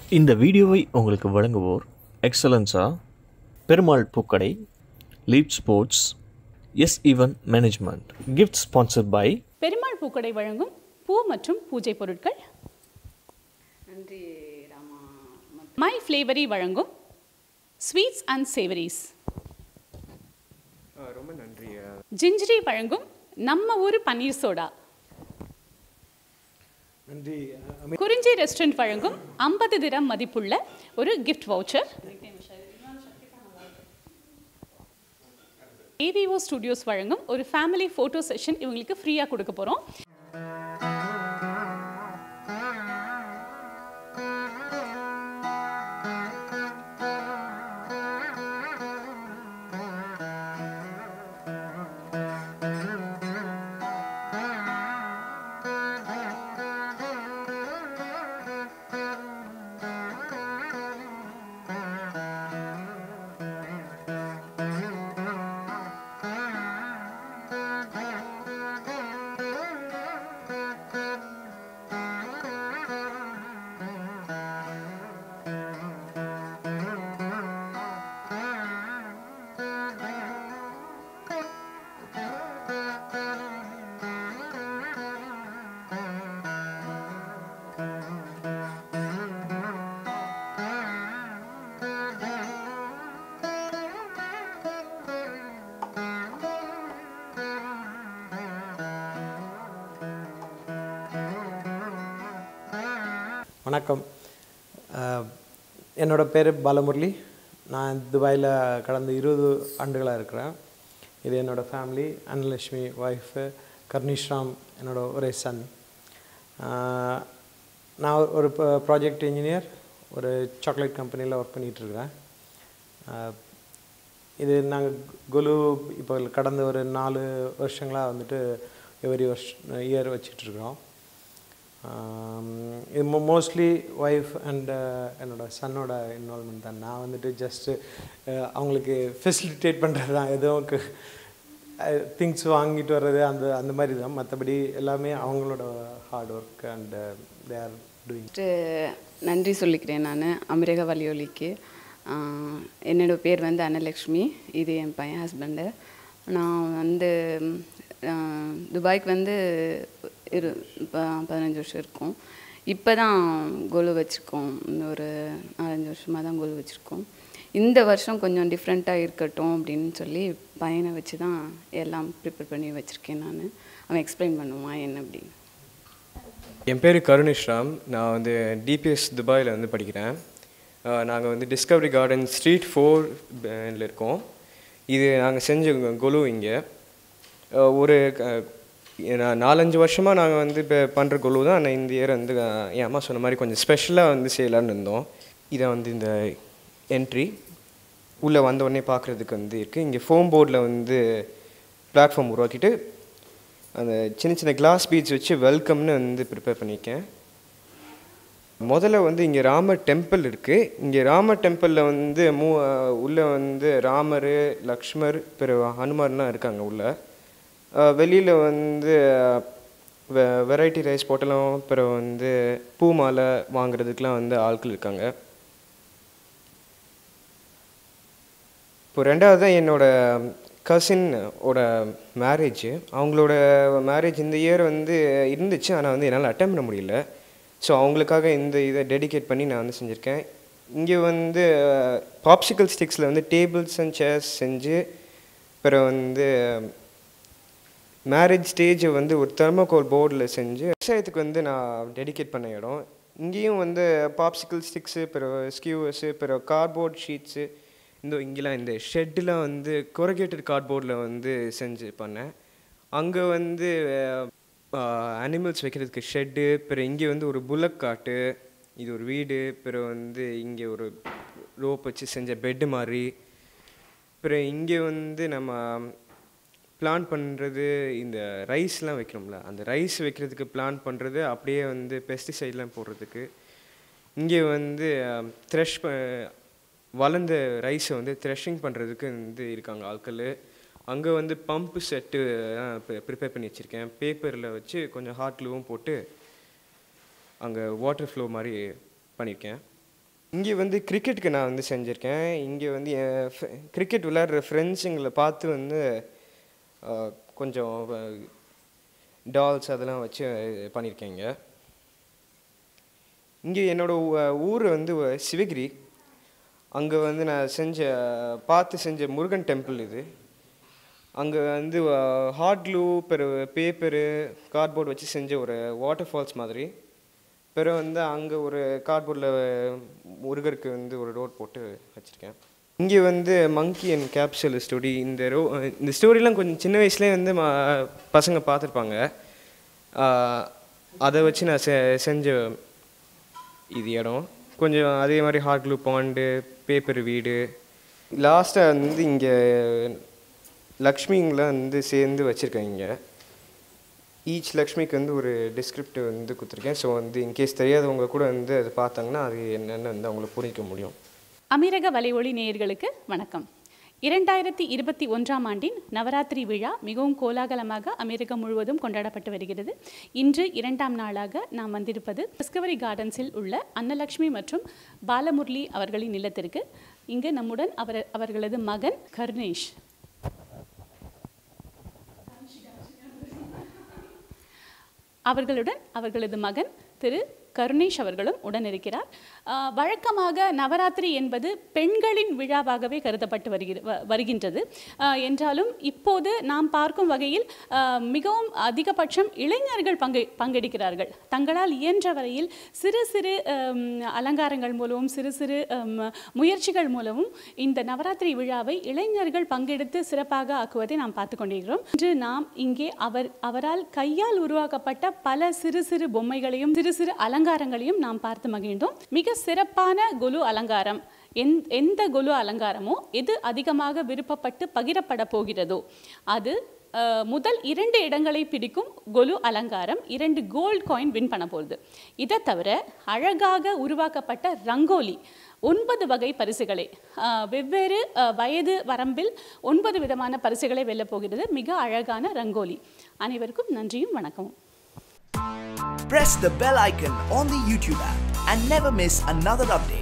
இந்த வீடியோவை உங்களுக்கு வழங்குவோர் எக்ஸலன்ஸா, Perumal Pookkadai, lead sports, S event management. Gift sponsored by Perumal Pookkadai வழங்கும் பூ மற்றும் பூஜை பொருட்கள். நன்றி ராமா. மை ஃப்ளேவரி வழங்கும் ஸ்வீட்ஸ் அண்ட் சேவரிஸ். ரொம்ப நன்றி. ஜிஞ்சிரி வழங்கும் நம்ம ஊர் பன்னீர் சோடா. நன்றி. குறிஞ்சி ரெஸ்டாரண்ட் வழங்கும் 50 திரம் மதிப்புள்ள ஒரு கிஃப்ட் வவுச்சர். ஏவிஓ ஸ்டுடியோஸ் வழங்கும் ஒரு ஃபேமிலி ஃபோட்டோ செஷன் இவங்களுக்கு ஃப்ரீயாக கொடுக்க போகிறோம். வணக்கம். என்னோட பேர் பாலமுரளி. நான் துபாயில் கடந்த 20 ஆண்டுகளாக இருக்கிறேன். இது என்னோடய ஃபேமிலி. அன்னலட்சுமி ஒய்ஃபு, கர்னிஷ்ராம் என்னோட ஒரே சன். நான் ஒரு ப்ராஜெக்ட் இன்ஜினியர், ஒரு சாக்லேட் கம்பெனியில் ஒர்க் பண்ணிகிட்ருக்கிறேன். இது நாங்கள் குலு இப்போ கடந்த ஒரு 4 வருஷங்களாக வந்துட்டு எவ்ரி இயர் வச்சிட்ருக்குறோம். இது மோஸ்ட்லி ஒய்ஃப் அண்ட் என்னோடய சன்னோட இன்வால்மெண்ட் தான். நான் வந்துட்டு ஜஸ்ட்டு அவங்களுக்கு ஃபெசிலிட்டேட் பண்ணுறது தான், எதுவும் திங்ஸ் வாங்கிட்டு வர்றது அந்த மாதிரி தான். மற்றபடி எல்லாமே அவங்களோட hard work and they are doing. நன்றி சொல்லிக்கிறேன் நான் அமெரிக்கா வலியொலிக்கு. என்னோடய பேர் வந்து அன்னலக்ஷ்மி. இது என் பையன் ஹஸ்பண்டு. நான் துபாய்க்கு 15 வருஷம் இருக்கும். இப்போ தான் கோலு வச்சுருக்கோம். ஒரு 4-5 வருஷமாக தான் கோலு வச்சுருக்கோம். இந்த வருஷம் கொஞ்சம் டிஃப்ரெண்ட்டாக இருக்கட்டும் அப்படின்னு சொல்லி பையனை வச்சு தான் எல்லாம் ப்ரிப்பேர் பண்ணி வச்சுருக்கேன். அவன் எக்ஸ்பிளைன் பண்ணுவான் என்ன அப்படின்னு. என் பேர் கருணிஷ்ராம். நான் டிபிஎஸ் துபாயில் படிக்கிறேன். நாங்கள் டிஸ்கவரி கார்டன் ஸ்ட்ரீட் 4 இருக்கோம். இது நாங்கள் செஞ்ச கொலு இங்கே ஒரு 4-5 வருஷமாக நாங்கள் இப்போ பண்ணுற கொலு தான். ஆனால் இந்த இயர் என் அம்மா சொன்ன மாதிரி கொஞ்சம் ஸ்பெஷலாக செய்யலான்னு இருந்தோம். இதை இந்த என்ட்ரி உள்ளே வந்த உடனே பார்க்குறதுக்கு இருக்குது. இங்கே ஃபோம் போர்டில் பிளாட்ஃபார்ம் உருவாக்கிட்டு அந்த சின்ன சின்ன கிளாஸ் பீட்ஸ் வச்சு வெல்கம்னு ப்ரிப்பேர் பண்ணியிருக்கேன். முதல்ல இங்கே ராமர் டெம்பிள் இருக்குது. இங்கே ராமர் டெம்பிளில் உள்ளே ராமர், லக்ஷ்மர், பிறகு ஹனுமார்லாம் இருக்காங்க உள்ளே. வெளியில் வெரைட்டி ரைஸ் போட்டலாம், பிறகு பூ மாலை வாங்குறதுக்கெலாம் ஆட்கள் இருக்காங்க. இப்போ ரெண்டாவது தான் என்னோடய கசினோட மேரேஜ். அவங்களோட மேரேஜ் இந்த இயர் இருந்துச்சு, ஆனால் என்னால் அட்டெண்ட் பண்ண முடியல. ஸோ அவங்களுக்காக இந்த இதை டெடிகேட் பண்ணி நான் செஞ்சுருக்கேன். இங்கே பாப்சிக்கல் ஸ்டிக்ஸில் டேபிள்ஸ் அண்ட் சேர்ஸ் செஞ்சு, பிறகு மேரேஜ் ஸ்டேஜை ஒரு தெர்மோகோல் போர்டில் செஞ்சு விவசாயத்துக்கு நான் டெடிகேட் பண்ண இடம். இங்கேயும் பாப்சிக்கல் ஸ்டிக்ஸு, பிறகு ஸ்கியூவர்ஸு, பிறகு கார்ட்போர்ட் ஷீட்ஸு, இங்கெல்லாம் இந்த ஷெட்டெலாம் கொரகேட்டட் கார்ட்போர்டில் செஞ்சு பண்ணேன். அங்கே அனிமல்ஸ் வைக்கிறதுக்கு ஷெட்டு, பிறகு இங்கே ஒரு புல்லக் காட்டு, இது ஒரு வீடு, பிறகு இங்கே ஒரு ரோப் வச்சு செஞ்ச பெட்டு மாதிரி, பிறகு இங்கே நம்ம பிளான் பண்ணுறது இந்த ரைஸ்லாம் வைக்கிறோம்ல, அந்த ரைஸ் வைக்கிறதுக்கு பிளான் பண்ணுறது, அப்படியே பெஸ்டிசைட்லாம் போடுறதுக்கு. இங்கே த்ரெஷ் வளர்ந்த ரைஸை த்ரெஷிங் பண்ணுறதுக்கு இருக்காங்க ஆட்கள். அங்கே பம்பு செட்டு ப்ரிப்பேர் பண்ணி வச்சுருக்கேன். பேப்பரில் வச்சு கொஞ்சம் ஹாட் க்ளூவும் போட்டு அங்கே வாட்டர் ஃப்ளோ மாதிரி பண்ணியிருக்கேன். இங்கே வந்து கிரிக்கெட்டுக்கு நான் வந்து செஞ்சுருக்கேன். இங்கே வந்து கிரிக்கெட் விளையாடுற ஃப்ரெண்ட்ஸுங்களை பார்த்து வந்து கொஞ்சம் டால்ஸ் அதெல்லாம் வச்சு பண்ணியிருக்கேன். இங்கே என்னோடய ஊர் வந்து சிவகிரி. அங்கே வந்து நான் பார்த்து செஞ்ச முருகன் டெம்பிள் இது. அங்கே வந்து ஹாட் க்ளூ பேப்பரு கார்ட்போர்டு வச்சு செஞ்ச ஒரு வாட்டர் ஃபால்ஸ் மாதிரி. பிறகு வந்து அங்கே ஒரு கார்ட்போர்டில் முருகருக்கு வந்து ஒரு ரோட் போட்டு வச்சுருக்கேன். இங்கே வந்து மங்கி அண்ட் கேப்சூல் ஸ்டோரி. இந்த ஸ்டோரிலாம் கொஞ்சம் சின்ன வயசுலேயே வந்து பசங்க பார்த்துருப்பாங்க. அதை வச்சு நான் செஞ்ச இது இடம். கொஞ்சம் அதே மாதிரி ஹாட் க்ளூ பாண்டு, பேப்பர் வீடு. லாஸ்ட்டாக வந்து இங்கே லக்ஷ்மிங்களாம் வந்து சேர்ந்து வச்சுருக்கேன். இங்கே ஈச் லக்ஷ்மிக்கு வந்து ஒரு டிஸ்கிரிப்டிவ் வந்து கொடுத்துருக்கேன். ஸோ வந்து இன்கேஸ் தெரியாதவங்க கூட வந்து அதை பார்த்தாங்கன்னா அது என்னென்னு வந்து அவங்களுக்கு புரிஞ்சிக்க முடியும். அமீரக வலை ஒளி நேயர்களுக்கு வணக்கம். 2021ஆம் ஆண்டின் நவராத்திரி விழா மிகவும் கோலாகலமாக அமெரிக்கா முழுவதும் கொண்டாடப்பட்டு வருகிறது. இன்று 2ஆம் நாளாக நாம் வந்திருப்பது டிஸ்கவரி கார்டன்ஸில் உள்ள அன்னலக்ஷ்மி மற்றும் பாலமுரளி அவர்களின் இல்லத்திற்கு. இங்கு நம்முடன் அவர்களது மகன் கருணேஷ், அவர்களுடன் அவர்களது மகன் திரு கருணேஷ் அவர்களும் உடன் இருக்கிறார். வழக்கமாக நவராத்திரி என்பது பெண்களின் விழாவாகவே கருதப்பட்டு வருகின்றது. என்றாலும் இப்போது நாம் பார்க்கும் வகையில் மிகவும் அதிகபட்சம் இளைஞர்கள் பங்கெடுக்கிறார்கள். தங்களால் இயன்ற வரையில் சிறு சிறு அலங்காரங்கள் மூலமும் சிறு சிறு முயற்சிகள் மூலமும் இந்த நவராத்திரி விழாவை இளைஞர்கள் பங்கெடுத்து சிறப்பாக ஆக்குவதை நாம் பார்த்து கொண்டிருக்கிறோம். இன்று நாம் இங்கே அவரால் கையால் உருவாக்கப்பட்ட பல சிறு சிறு பொம்மைகளையும் சிறு சிறு அலங்காரங்களையும் நாம் பார்த்து மகிழ்ந்தோம். மிக சிறப்பான கொலு அலங்காரம், எந்த கொலு அலங்காரமோ எது அதிகமாக விருப்பப்பட்டு பகிரப்பட போகிறதோ அது முதல் 2 இடங்களை பிடிக்கும் கொலு அலங்காரம் 2 கோல்ட் காயின் வின் பண்ண போகுது. இதை தவிர அழகாக உருவாக்கப்பட்ட ரங்கோலி 9 வகை பரிசுகளை வெவ்வேறு வயது வரம்பில் 9 விதமான பரிசுகளை வெல்லப் போகிறது. மிக அழகான ரங்கோலி. அனைவருக்கும் நன்றியும் வணக்கமும். Press the bell icon on the YouTube app and never miss another update.